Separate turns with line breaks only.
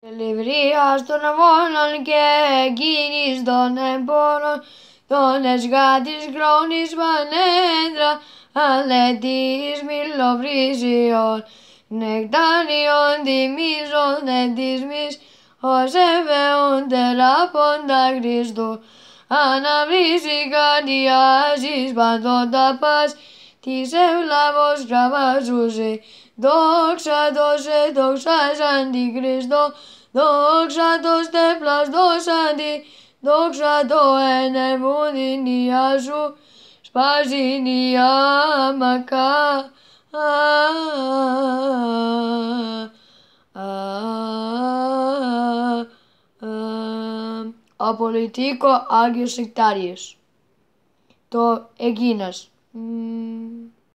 Λιβρίας των βόλων και εκείνης των εμπόρων, των εσγάτης χρόνης πανέντρα, αλέτης μιλοβρύσιων, νεκτάριον τιμίζονται της μης, ως εβαίων τεράποντα Χριστού. Αναβρίσει καρδιάζεις παντότα πας, της ευλάβος κραβάζουσι. Δόξα τόσε, δόξα αντικριστό, δόξα το στέπλας δώσαντι, δόξα το ενεύουν την Υιά σου, σπάζιν η άμακα. Απολιτικο Αγιος Νεκταριος. Το εκείνας.